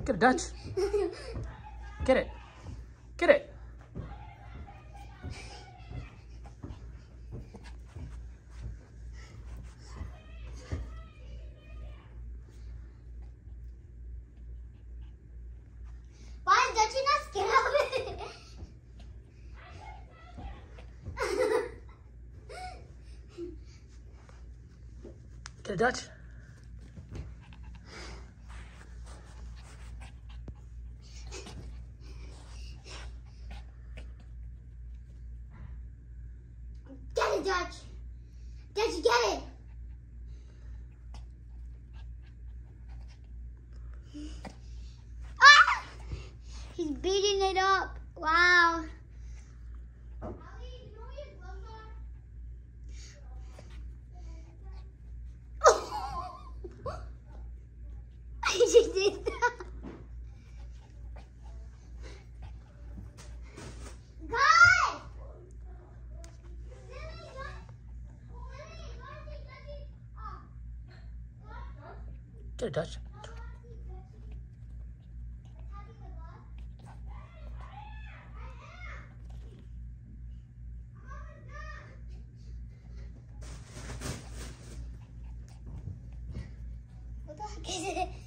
Get it, Dutch. Get it. Get it. Why is Dutchy not scared of it? Get it, Dutch. Get it, Dutch. Dutch, get it. Ah! He's beating it up. Wow. I just did that. Guys! Get it, Dutch. What the heck is it?